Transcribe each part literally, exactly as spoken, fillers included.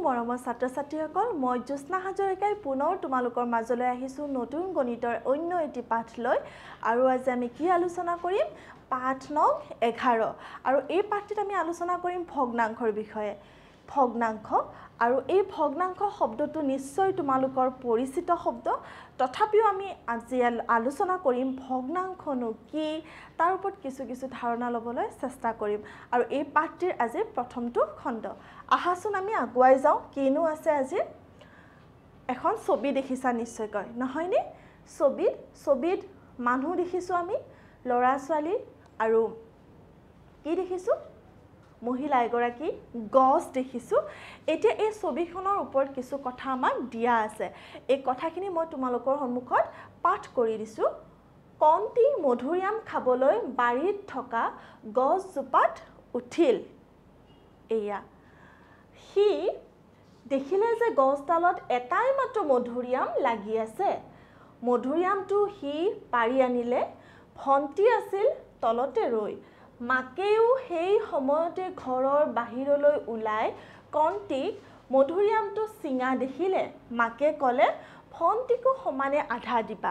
মৰমৰ ছাত্ৰ ছাত্ৰীসকল মই জ্যোৎস্না হাজৰিকাই পুনৰ তোমালোকৰ মাজলৈ আহিছো নতুন গণিতৰ অন্য এটি পাঠ লৈ আৰু আজি আমি কি আলোচনা কৰিম পাঠ নং এঘাৰ আৰু এই পাঠটিত আমি আলোচনা কৰিম ভগ্নাংশৰ বিষয়ে ভগ্নাংশ আৰু এই ভগ্নাংশ শব্দটো নিশ্চয় তোমালোকৰ পৰিচিত শব্দ তথাপিও আমি আজি আলোচনা কৰিম ভগ্নাংশনো কি তাৰ ওপৰত কিছু কিছু ধাৰণা ল'বলৈ চেষ্টা কৰিম আৰু এই পাঠটিৰ আজি প্ৰথমটো খণ্ড আহাচোন আমি আগুৱাই যাওঁ কিনো আছে আজি এখন ছবি দেখিছা নিশ্চয়কৈ নহয়নে ছবিত ছবিত মানুহ দেখিছো আমি ল'ৰা ছোৱালী আৰু কি দেখিছো মহিলা এগৰাকী গছ দেখিছো এতিয়া এই ছবিখনৰ ওপৰত কিছু কথা আমাক দিয়া আছে এই কথাখিনি মই তোমালোকৰ সন্মুখত পাঠ কৰি দিছো কণ্টি মধুৰিআম খাবলৈ বাৰীত থকা গছজোপাত উঠিল এয়া হি দেখিলে যে গছডালত এটাই মাত্ৰ মধুৰিআম লাগি আছে মধুৰিআমটো হি পাৰি আনিলে ভণ্টি আছিল তলতে ৰৈ মাকেও সেই সময়তে ঘৰৰ বাহিৰলৈ ওলাই কণ্টিক মধুৰিআমটো চিঙা দেখিলে মাকে ক'লে ভণ্টিকো সমানে আধা দিবা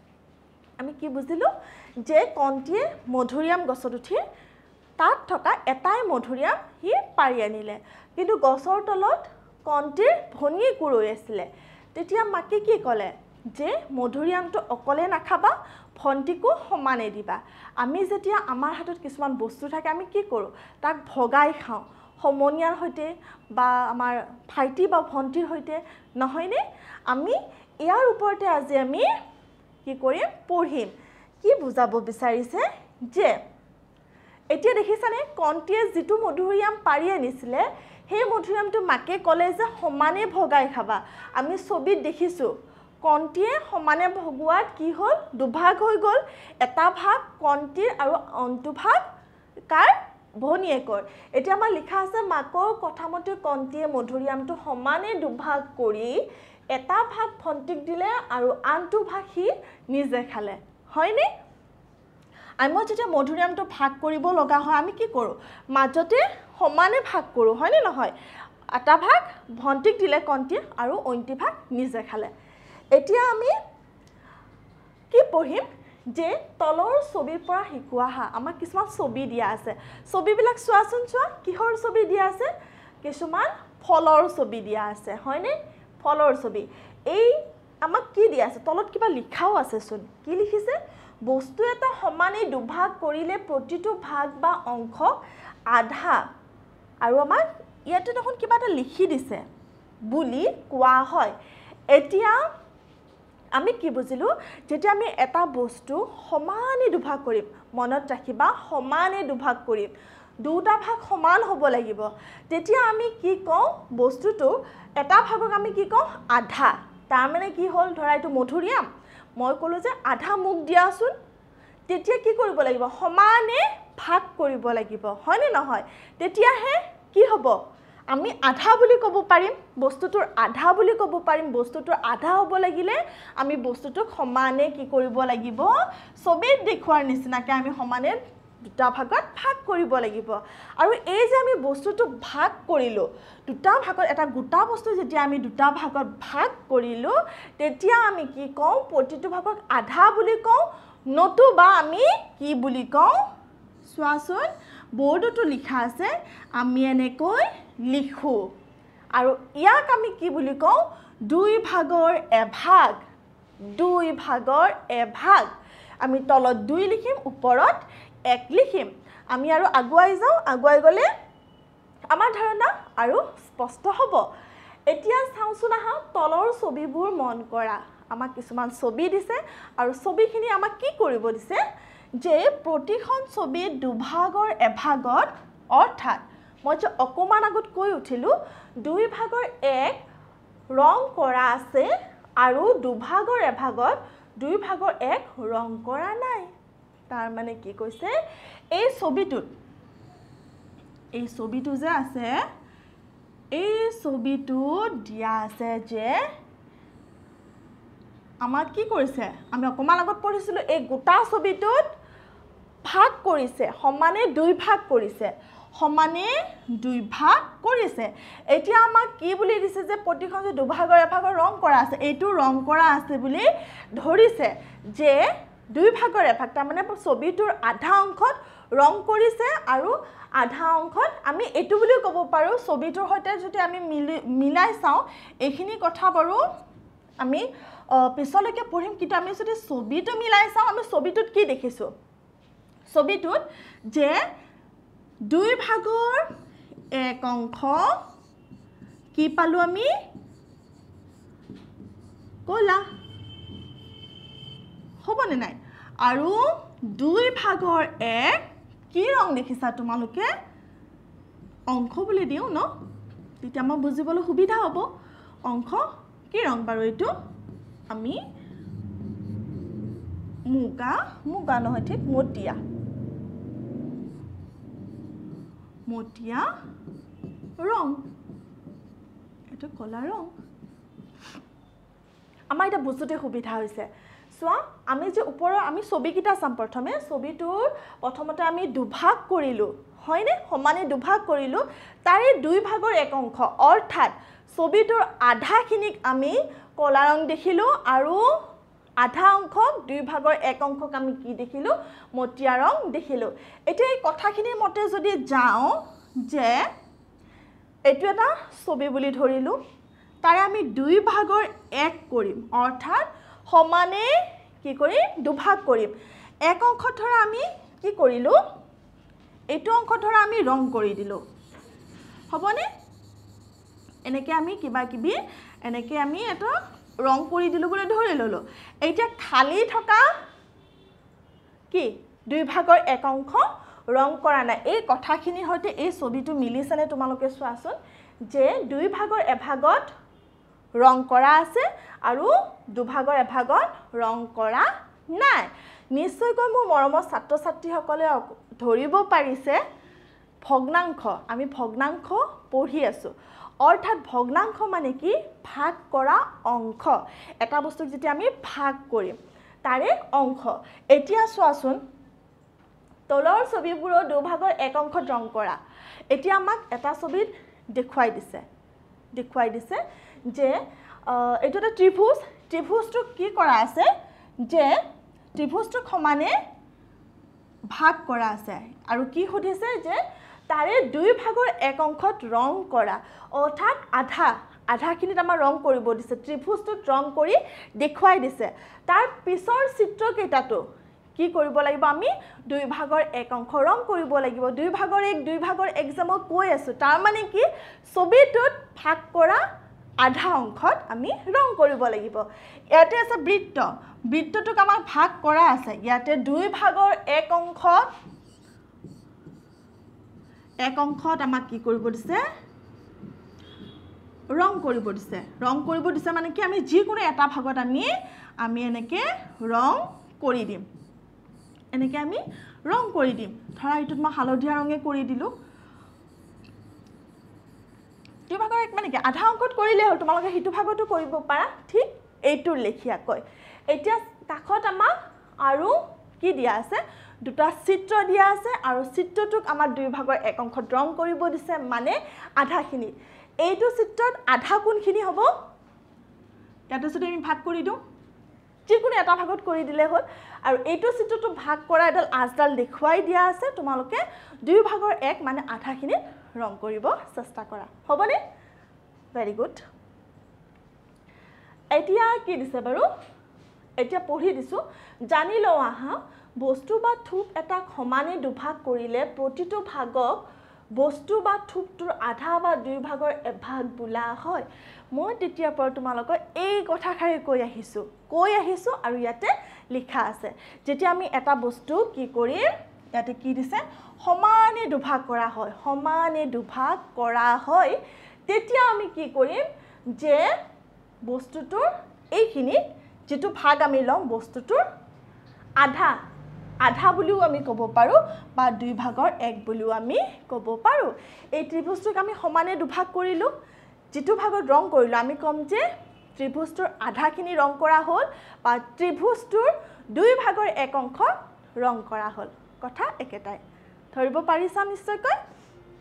আমি কি বুজিলো যে কণ্টিয়ে মধুৰিআম গছত উঠি তাত থকা এটাই মধুৰিআম হি পাৰি আনিলে কিন্তু গছৰ তলত কণ্টিৰ ভনীয়েকো ৰৈ আছিলে তেতিয়া মাকে কি ক'লে যে মধুৰিআমটো অকলে নাখাবা ভণ্টিকো সমানে দিবা আমি যেতিয়া আমাৰ হাতত কিছুমান বস্তু থাকে আমি কি কৰোঁ তাক ভগাই খাওঁ সমনীয়াৰ সৈতে বা আমাৰ ভাইটি বা ভণ্টিৰ সৈতে নহয়নে আমি ইয়াৰ ওপৰতে আজি আমি কি কৰিম পঢ়িম কি বুজাব বিচাৰিছে যে এতিয়া দেখিছানে কণ্টিয়ে যিটো মধুৰিআম পাৰি আনিছিলে সেই মধুৰিআমটো মাকে ক'লে যে সমানে ভগাই খাবা আমি ছবিত দেখিছোঁ কণ্টিয়ে সমানে ভগোৱাত কি হ'ল দুভাগ হৈ গ'ল এটা ভাগ কণ্টিৰ আৰু অন্যটো ভাগ কাৰ ভনীয়েকৰ এতিয়া আমাৰ লিখা আছে মাকৰ কথামতে কণ্টিয়ে মধুৰিআমটো সমানে দুভাগ কৰি এটা ভাগ ভণ্টিক দিলে আৰু আনটো ভাগ সি নিজে খালে হয়নে আমি যেতিয়া মধুৰিআমটো ভাগ কৰিব লগা হয় আমি কি কৰোঁ মাজতে সমানে ভাগ কৰোঁ হয়নে নহয় এটা ভাগ ভণ্টিক দিলে কণ্টিয়ে আৰু অন্যটো ভাগ নিজে খালে এতিয়া আমি কি পঢ়িম যে তলৰ ছবিৰ পৰা শিকোৱা হা আমাক কিছুমান ছবি দিয়া আছে ছবিবিলাক চোৱাচোন চোৱা কিহৰ ছবি দিয়া আছে কিছুমান ফলৰ ছবি দিয়া আছে হয়নে ফলৰ ছবি এই আমাক কি দিয়া আছে তলত কিবা লিখাও আছে চোন কি লিখিছে বস্তু এটা সমানে দুভাগ কৰিলে প্ৰতিটো ভাগ বা অংশ আধা আৰু আমাক ইয়াতে দেখোন কিবা এটা লিখি দিছে বুলি কোৱা হয় এতিয়া আমি কি বুজিলো যেতিয়া আমি এটা বস্তু সমানে দুভাগ কৰিম মনত ৰাখিবা সমানে দুভাগ কৰিম দুটা ভাগ সমান হ'ব লাগিব তেতিয়া আমি কি কওঁ বস্তুটো এটা ভাগক আমি কি কওঁ আধা তাৰ মানে কি হ'ল ধৰা এইটো মধুৰিআম মই ক'লো যে আধা মোক দিয়াচোন তেতিয়া কি কৰিব লাগিব সমানে ভাগ কৰিব লাগিব হয়নে নহয় তেতিয়াহে কি হ'ব আমি আধা বুলি ক'ব পাৰিম বস্তুটোৰ আধা বুলি ক'ব পাৰিম বস্তুটোৰ আধা হ'ব লাগিলে আমি বস্তুটোক সমানে কি কৰিব লাগিব ছবিত দেখুৱাৰ নিচিনাকৈ আমি সমানে দুটা ভাগত ভাগ কৰিব লাগিব আৰু এই যে আমি বস্তুটো ভাগ কৰিলোঁ দুটা ভাগত এটা গোটা বস্তু যেতিয়া আমি দুটা ভাগত ভাগ কৰিলোঁ তেতিয়া আমি কি কওঁ প্ৰতিটো ভাগক আধা বুলি কওঁ নতুবা আমি কি বুলি কওঁ চোৱাচোন বৰ্ডতো লিখা আছে আমি এনেকৈ লিখোঁ আৰু ইয়াক আমি কি বুলি কওঁ দুই ভাগৰ এভাগ দুই ভাগৰ এভাগ আমি তলত দুই লিখিম ওপৰত এক লিখিম আমি আৰু আগুৱাই যাওঁ আগুৱাই গ'লে আমাৰ ধাৰণা আৰু স্পষ্ট হ'ব এতিয়া চাওঁচোন আহা তলৰ ছবিবোৰ মন কৰা আমাক কিছুমান ছবি দিছে আৰু ছবিখিনি আমাক কি কৰিব দিছে যে প্ৰতিখন ছবিত দুভাগৰ এভাগত অৰ্থাৎ মই যে অকমান আগত কৈ উঠিলোঁ দুই ভাগৰ এক ৰং কৰা আছে আৰু দুভাগৰ এভাগত দুই ভাগৰ এক ৰং কৰা নাই তাৰ মানে কি কৈছে এই ছবিটোত এই ছবিটো যে আছে এই ছবিটো দিয়া আছে যে আমাক কি কৰিছে আমি অকমান আগত পঢ়িছিলোঁ এই গোটা ছবিটোত ভাগ কৰিছে সমানে দুই ভাগ কৰিছে সমানে দুই ভাগ কৰিছে এতিয়া আমাক কি বুলি দিছে যে প্ৰতিখন যে দুভাগৰ এভাগৰ ৰং কৰা আছে এইটো ৰং কৰা আছে বুলি ধৰিছে যে দুই ভাগৰ এভাগ তাৰ মানে ছবিটোৰ আধা অংশত ৰং কৰিছে আৰু আধা অংশত আমি এটো বুলি ক'ব পাৰো ছবিটোৰ সৈতে যদি আমি মিলাই চাও এইখিনি কথা বাৰু আমি পিছলৈকে পঢ়িম কিন্তু আমি যদি ছবিটো মিলাই চাও আমি ছবিটোত কি দেখিছো ছবিটোত যে দুই ভাগৰ এক অংশ কি পালো আমি কলা হবনে নাই আৰু দুই ভাগৰ এক কি ৰং দেখিছা তোমালোকে অংশ বুলি দিও ন তেতিয়া মই বুজিবলৈ সুবিধা হ'ব অংশ কি ৰং বাৰু এইটো আমি মুগা মুগা নহয় ঠিক মটিয়া মটিয়া ৰং এটা কলা ৰং আমাৰ এটা বুজতে সুবিধা হৈছে সোৱা আমি যে ওপৰৰ আমি ছবিকিটা চাম প্ৰথমে ছবিটোৰ প্ৰথমতে আমি দুভাগ কৰিলো হয়নে সমানে দুভাগ কৰিলো তাৰে দুই ভাগৰ এক অংশ অৰ্থাৎ ছবিটোৰ আধাখিনিক আমি কলা ৰং দেখিলো আৰু আধা অংশক দুই ভাগৰ এক অংশক আমি কি দেখিলো মটিয়া ৰং দেখিলো এতিয়া এই কথাখিনিৰ মতে যদি যাও যে এটো এটা ছবি বুলি ধৰিলো তাৰে আমি দুই ভাগৰ এক কৰিম অৰ্থাৎ সমানে কি কৰিম দুভাগ কৰিম এক অংশ ধৰা আমি কি কৰিলো এইটো অংশ ধৰা আমি ৰং কৰি দিলো হবনে এনেকে আমি কিবা কিবি এনেকে আমি এটা ৰং কৰি দিলো বুলি ধৰি ললো এতিয়া খালি থকা কি দুই ভাগৰ এক অংশ ৰং কৰা নাই এই কথাখিনিৰ হৈতে এই ছবিটো মিলিছানে তোমালোকে চোৱাচোন যে দুই ভাগৰ এভাগত ৰং কৰা আছে আৰু দুভাগৰ এভাগত ৰং কৰা নাই নিশ্চয়কৈ মোৰ মৰমৰ ছাত্ৰ ছাত্ৰীসকলে ধৰিব পাৰিছে ভগ্নাংশ আমি ভগ্নাংশ পঢ়ি আছো অৰ্থাৎ ভগ্নাংশ মানে কি ভাগ কৰা অংশ এটা বস্তুক যেতিয়া আমি ভাগ কৰিম তাৰে অংশ এতিয়া চোৱাচোন তলৰ ছবিবোৰৰ দুভাগৰ এক অংশত ৰং কৰা এতিয়া আমাক এটা ছবিত দেখুৱাই দিছে দেখুৱাই দিছে যে এইটো এটা ত্ৰিভুজ ত্ৰিভুজটো কি কৰা আছে যে ত্ৰিভুজটো সমানে ভাগ কৰা আছে আৰু কি সুধিছে যে তাৰে দুই ভাগৰ এক অংশত ৰং কৰা অৰ্থাৎ আধা আধাখিনিত আমাৰ ৰং কৰিব দিছে ত্ৰিভুজটোত ৰং কৰি দেখুৱাই দিছে তাৰ পিছৰ চিত্ৰকেইটাটো কি কৰিব লাগিব আমি দুই ভাগৰ এক অংশ ৰং কৰিব লাগিব দুই ভাগৰ এক দুই ভাগৰ এক যে মই কৈ আছো তাৰ মানে কি ছবিটোত ভাগ কৰা আধা অংশত আমি ৰং কৰিব লাগিব ইয়াতে আছে বৃত্ত বৃত্তটোক আমাক ভাগ কৰা আছে ইয়াতে দুই ভাগৰ এক অংশত এক অংশত আমাক কি কৰিব দিছে ৰং কৰিব দিছে ৰং কৰিব দিছে মানে কি আমি যিকোনো এটা ভাগত আমি আমি এনেকে ৰং কৰি দিম এনেকে আমি ৰং কৰি দিম ধৰা ইটোত মই হালধীয়া ৰঙে কৰি দিলো দুই ভাগৰ এক মানে কি আধা অংশত কৰিলে হ'ল তোমালোকে হিটো ভাগতো কৰিব পাৰা ঠিক এইটোৰ লেখিয়া কয় এতিয়া কাখত আমাক আৰু কি দিয়া আছে দুটা চিত্ৰ দিয়া আছে আৰু চিত্ৰটোক আমাৰ দুই ভাগৰ এক অংশত ৰং কৰিব দিছে মানে আধাখিনি এইটো চিত্ৰত আধা কোনখিনি হ'ব ইয়াতে যদি আমি ভাগ কৰি দিওঁ যিকোনো এটা ভাগত কৰি দিলে হ'ল আৰু এইটো চিত্ৰটো ভাগ কৰা এডাল আজডাল দেখুৱাই দিয়া আছে তোমালোকে দুই ভাগৰ এক মানে আধাখিনি ৰং কৰিব চেষ্টা কৰা হ'বনে ভেৰি গুড এতিয়া কি দিছে বাৰু এতিয়া পঢ়ি দিছো জানি লও আহা বস্তু বা থুপ এটা সমানে দুভাগ কৰিলে প্ৰতিটো ভাগক বস্তু বা থুপটোৰ আধা বা দুই ভাগৰ এভাগ বোলা হয় মই তেতিয়াৰ পৰা তোমালোকক এই কথাখাৰি কৈ আহিছো কৈ আহিছো আৰু ইয়াতে লিখা আছে যেতিয়া আমি এটা বস্তু কি কৰিম ইয়াতে কি দিছে সমানে দুভাগ কৰা হয় সমানে দুভাগ কৰা হয় তেতিয়া আমি কি কৰিম যে বস্তুটোৰ এইখিনি যেটো ভাগ আমি লম বস্তুটোৰ আধা আধা বুলিও আমি ক'ব পাৰো বা দুই ভাগৰ এক বুলিও আমি ক'ব পাৰো এই ত্ৰিভুজটোক আমি সমানে দুভাগ কৰিলো যেটো ভাগত ৰং কৰিলো আমি কম যে ত্ৰিভুজটোৰ আধাখিনি ৰং কৰা হ'ল বা ত্ৰিভুজটোৰ দুই ভাগৰ এক অংশ ৰং কৰা হ'ল কথা একেটাই ধৰিব পাৰিছা নিশ্চয়কৈ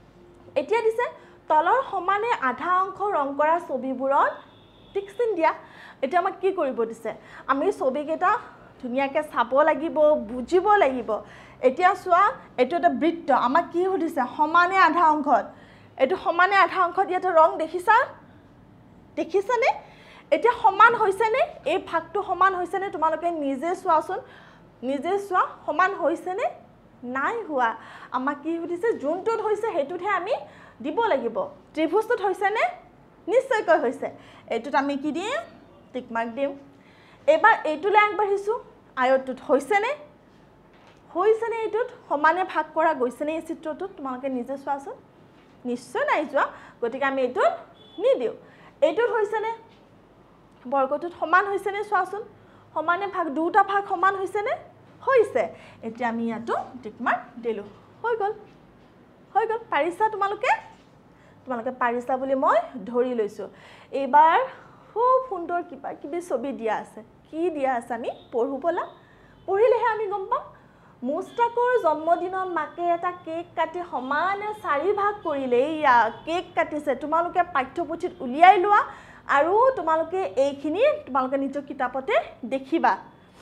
এতিয়া দিছে তলৰ সমানে আধা অংশ ৰং কৰা ছবিবোৰত টিক চিন দিয়া এতিয়া আমাক কি কৰিব দিছে আমি ছবিকেইটা ধুনীয়াকৈ চাব লাগিব বুজিব লাগিব এতিয়া চোৱা এইটো এটা বৃত্ত আমাক কি সুধিছে সমানে আধা অংশত এইটো সমানে আধা অংশত ইয়াতে ৰং দেখিছা দেখিছানে এতিয়া সমান হৈছেনে এই ভাগটো সমান হৈছেনে তোমালোকে নিজে চোৱাচোন নিজে চোৱা সমান হৈছেনে নাই হোৱা আমাক কি সুধিছে যোনটোত হৈছে সেইটোতহে আমি দিব লাগিব ত্ৰিভুজটোত হৈছেনে নিশ্চয়কৈ হৈছে এইটোত আমি কি দিম টিক মাৰ্ক দিম এবাৰ এইটোলৈ আগবাঢ়িছোঁ আয়তটোত হৈছেনে হৈছেনে এইটোত সমানে ভাগ কৰা গৈছেনে এই চিত্ৰটোত তোমালোকে নিজে চোৱাচোন নিশ্চয় নাই যোৱা গতিকে আমি এইটোত নিদিওঁ এইটোত হৈছেনে বৰ্গটোত সমান হৈছেনে চোৱাচোন সমানে ভাগ দুটা ভাগ সমান হৈছেনে হৈছে এতিয়া আমি ইয়াতো টিক মাৰ্ক দিলোঁ হৈ গ'ল হৈ গ'ল পাৰিছা তোমালোকে তোমালোকে পাৰিছা বুলি মই ধৰি লৈছোঁ এইবাৰ খুব সুন্দৰ কিবা কিবি ছবি দিয়া আছে কি দিয়া আছে আমি পঢ়ো বলা পঢ়িলেহে আমি গম পাম মুস্তাকৰ জন্মদিনত মাকে এটা কেক কাটি সমানে চাৰি ভাগ কৰিলে ইয়া কেক কাটিছে তোমালোকে পাঠ্যপুথিত উলিয়াই লোৱা আৰু তোমালোকে এইখিনি তোমালোকে নিজৰ কিতাপতে দেখিবা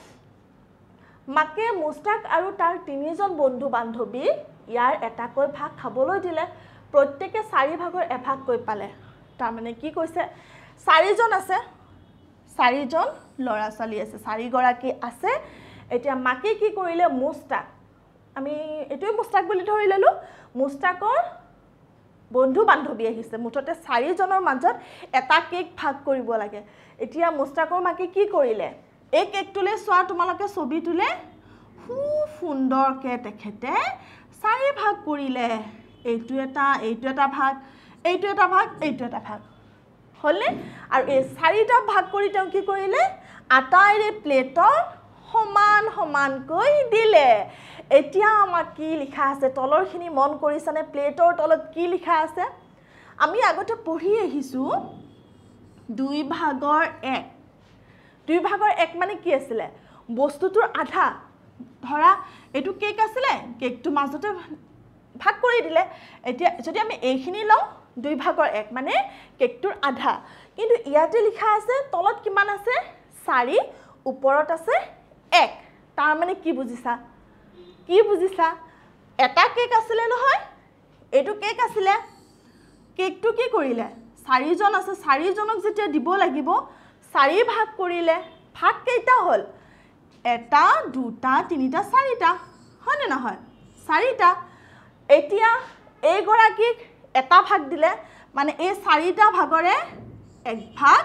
মাকে মুস্তাক আৰু তাৰ তিনিজন বন্ধু বান্ধৱী ইয়াৰ এটাকৈ ভাগ খাবলৈ দিলে প্ৰত্যেকে চাৰি ভাগৰ এভাগকৈ পালে তাৰমানে কি কৈছে চাৰিজন আছে চাৰিজন ল'ৰা ছোৱালী আছে চাৰিগৰাকী আছে এতিয়া মাকে কি কৰিলে মুস্তাক আমি এইটোৱে মুস্তাক বুলি ধৰি ললোঁ মুস্তাকৰ বন্ধু বান্ধৱী আহিছে মুঠতে চাৰিজনৰ মাজত এটা কেক ভাগ কৰিব লাগে এতিয়া মুস্তাকৰ মাকে কি কৰিলে এই কেকটোলৈ চোৱা তোমালোকে ছবিটোলে খুব সুন্দৰকৈ তেখেতে চাৰি ভাগ কৰিলে এইটো এটা এইটো এটা ভাগ এইটো এটা ভাগ এইটো এটা ভাগ হ'লনে আৰু এই চাৰিটা ভাগ কৰি তেওঁ কি কৰিলে আটাইৰে প্লেটত সমান সমানকৈ দিলে এতিয়া আমাক কি লিখা আছে তলৰখিনি মন কৰিছানে প্লেটৰ তলত কি লিখা আছে আমি আগতে পঢ়ি আহিছোঁ দুই ভাগৰ এক দুই ভাগৰ এক মানে কি আছিলে বস্তুটোৰ আধা ধৰা এইটো কেক আছিলে কেকটো মাজতে ভাগ কৰি দিলে এতিয়া যদি আমি এইখিনি লওঁ দুই ভাগৰ এক মানে কেকটোৰ আধা কিন্তু ইয়াতে লিখা আছে তলত কিমান আছে চাৰি ওপৰত আছে এক তাৰ মানে কি বুজিছা কি বুজিছা এটা কেক আছিলে নহয় এইটো কেক আছিলে কেকটো কি কৰিলে চাৰিজন আছে চাৰিজনক যেতিয়া দিব লাগিব চাৰি ভাগ কৰিলে ভাগ কেইটা হ'ল এটা দুটা তিনিটা চাৰিটা হয়নে নহয় চাৰিটা এতিয়া এইগৰাকীক এটা ভাগ দিলে মানে এই চাৰিটা ভাগৰে এক ভাগ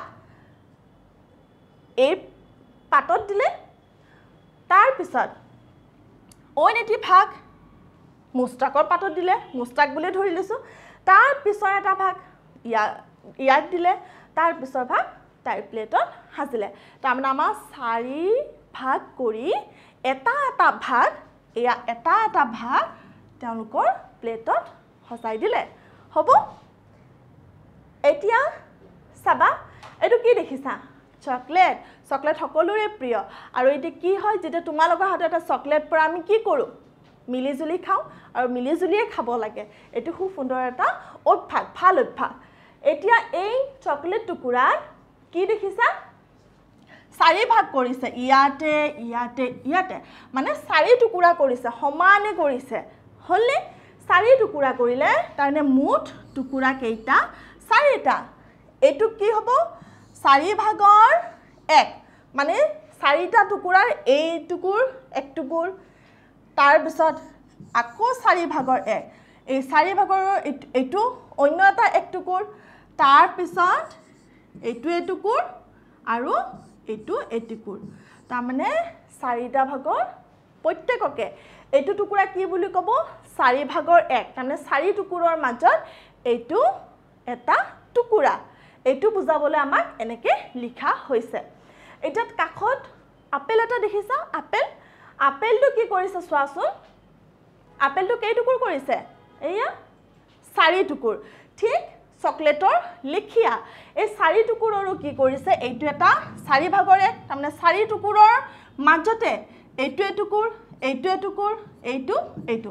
এই পাতত দিলে তাৰপিছত অইন এটি ভাগ মুস্তাকৰ পাতত দিলে মুস্তাক বুলি ধৰি লৈছোঁ তাৰপিছৰ এটা ভাগ ইয়াক ইয়াক দিলে তাৰপিছৰ ভাগ তাইৰ প্লেটত সাজিলে তাৰমানে আমাৰ চাৰি ভাগ কৰি এটা এটা ভাগ এয়া এটা এটা ভাগ তেওঁলোকৰ প্লেটত সজাই দিলে হ'ব এতিয়া চাবা এইটো কি দেখিছা চকলেট চকলেট সকলোৰে প্ৰিয় আৰু এতিয়া কি হয় যেতিয়া তোমালোকৰ হাতত এটা চকলেট পৰা আমি কি কৰোঁ মিলিজুলি খাওঁ আৰু মিলিজুলিয়ে খাব লাগে এইটো খুব সুন্দৰ এটা অভ্যাস ভাল অভ্যাস এতিয়া এই চকলেট টুকুৰাত কি দেখিছা চাৰি ভাগ কৰিছে ইয়াতে ইয়াতে ইয়াতে মানে চাৰি টুকুৰা কৰিছে সমানে কৰিছে হ'লে চাৰি টুকুৰা কৰিলে তাৰমানে মুঠ টুকুৰা কেইটা চাৰিটা এইটো কি হ'ব চাৰি ভাগৰ এক মানে চাৰিটা টুকুৰাৰ এই টুকুৰ এক টুকুৰ তাৰপিছত আকৌ চাৰি ভাগৰ এক এই চাৰি ভাগৰ এইটো অন্য এটা এক টুকুৰ তাৰপিছত এইটো এটুকুৰ আৰু এইটো এটুকুৰ তাৰমানে চাৰিটা ভাগৰ প্ৰত্যেককে এইটো টুকুৰা কি বুলি ক'ব চাৰি ভাগৰ এক তাৰমানে চাৰি টুকুৰৰ মাজত এইটো এটা টুকুৰা এইটো বুজাবলৈ আমাক এনেকৈ লিখা হৈছে এটাত কাষত আপেল এটা দেখিছা আপেল আপেলটো কি কৰিছে চোৱাচোন আপেলটো কেই টুকুৰ কৰিছে এয়া চাৰি টুকুৰ ঠিক চকলেটৰ লিখিয়া এই চাৰি টুকুৰৰো কি কৰিছে এইটো এটা চাৰি ভাগৰ এক তাৰমানে চাৰি টুকুৰৰ মাজতে এইটো এটুকুৰ এইটো এটুকুৰ এইটো এইটো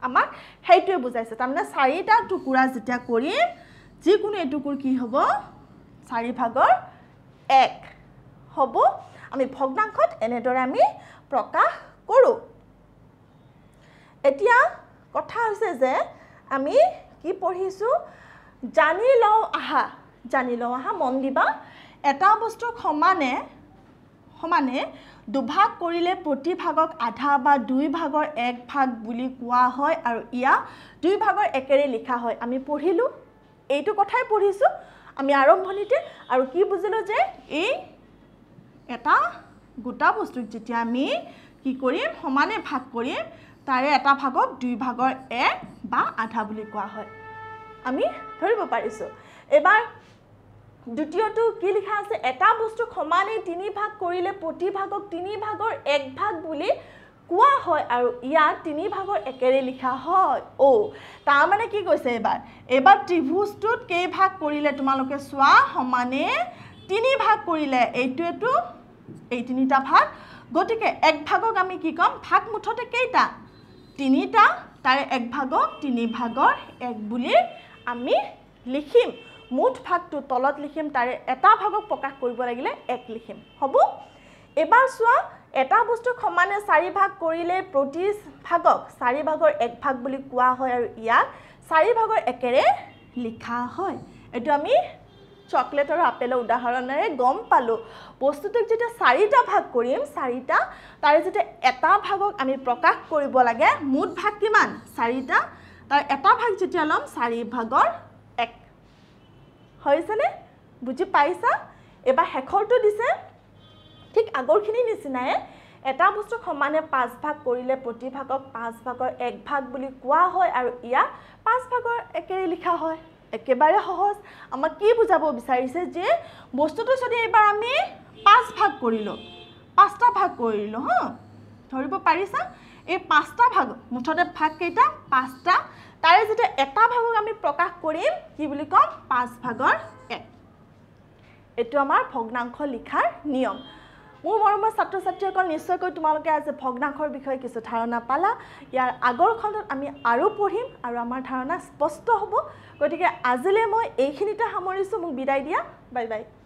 আমাক সেইটোৱে বুজাইছে তাৰমানে চাৰিটা টুকুৰা যেতিয়া কৰিম যিকোনো এটুকুৰ কি হ'ব চাৰি ভাগৰ এক হ'ব আমি ভগ্নাংশত এনেদৰে আমি প্ৰকাশ কৰোঁ এতিয়া কথা হৈছে যে আমি কি পঢ়িছোঁ জানি লওঁ আহা জানি লওঁ আহা মন দিবা এটা বস্তু সমানে সমানে দুভাগ কৰিলে প্ৰতি ভাগক আধা বা দুই ভাগৰ এক ভাগ বুলি কোৱা হয় আৰু ইয়া দুই ভাগৰ একেৰে লিখা হয় আমি পঢ়িলোঁ এইটো কথাই পঢ়িছোঁ আমি আৰম্ভণিতে আৰু কি বুজিলোঁ যে এই এটা গোটা বস্তুক যেতিয়া আমি কি কৰিম সমানে ভাগ কৰিম তাৰে এটা ভাগক দুই ভাগৰ এক বা আধা বুলি কোৱা হয় আমি ধৰিব পাৰিছোঁ এবাৰ দ্বিতীয়টো কি লিখা আছে এটা বস্তু সমানে তিনি ভাগ কৰিলে প্ৰতি ভাগক তিনি ভাগৰ এক ভাগ বুলি কোৱা হয় আৰু ইয়াত তিনি ভাগৰ একেৰে লিখা হয় ও তাৰ মানে কি কৈছে এবাৰ এবাৰ ত্ৰিভুজটোত কেই ভাগ কৰিলে তোমালোকে চোৱা সমানে তিনি ভাগ কৰিলে এইটোৱেটো এই তিনিটা ভাগ গতিকে এক ভাগক আমি কি কম ভাগ মুঠতে কেইটা তিনিটা তাৰে এক ভাগক তিনি ভাগৰ এক বুলি আমি লিখিম মুঠ ভাগটো তলত লিখিম তাৰে এটা ভাগক প্ৰকাশ কৰিব লাগিলে এক লিখিম হ'ব এবাৰ চোৱা এটা বস্তু সমানে চাৰি ভাগ কৰিলে প্ৰতি ভাগক চাৰি ভাগৰ এক ভাগ বুলি কোৱা হয় আৰু ইয়াক চাৰি ভাগৰ একেৰে লিখা হয় এইটো আমি চকলেট আৰু আপেলৰ উদাহৰণেৰে গম পালোঁ বস্তুটোক যেতিয়া চাৰিটা ভাগ কৰিম চাৰিটা তাৰে যেতিয়া এটা ভাগক আমি প্ৰকাশ কৰিব লাগে মুঠ ভাগ কিমান চাৰিটা তাৰ এটা ভাগ যেতিয়া ল'ম চাৰি ভাগৰ এক হৈছেনে বুজি পাইছা এবাৰ শেষৰটো দিছে ঠিক আগৰখিনি নিচিনাই এটা বস্তু সমানে পাঁচ ভাগ কৰিলে প্ৰতি ভাগক পাঁচ ভাগৰ এক ভাগ বুলি কোৱা হয় আৰু ইয়া পাঁচ ভাগৰ একেৰে লিখা হয় একেবাৰে সহজ আমাক কি বুজাব বিচাৰিছে যে বস্তুটো যদি এবাৰ আমি পাঁচ ভাগ কৰিলোঁ পাঁচটা ভাগ কৰিলোঁ হা ধৰিব পাৰিছা এই পাঁচটা ভাগ মুঠতে ভাগ কেইটা পাঁচটা তাৰে যেতিয়া এটা ভাগক আমি প্ৰকাশ কৰিম কি বুলি কম পাঁচ ভাগৰ এক এইটো আমাৰ ভগ্নাংশ লিখাৰ নিয়ম মোৰ মৰমৰ ছাত্ৰ ছাত্ৰীসকল নিশ্চয়কৈ তোমালোকে আজি ভগ্নাংশৰ বিষয়ে কিছু ধাৰণা পালা ইয়াৰ আগৰ খণ্ডত আমি আৰু পঢ়িম আৰু আমাৰ ধাৰণা স্পষ্ট হ'ব গতিকে আজিলৈ মই এইখিনিতে সামৰিছোঁ মোক বিদায় দিয়া বাই বাই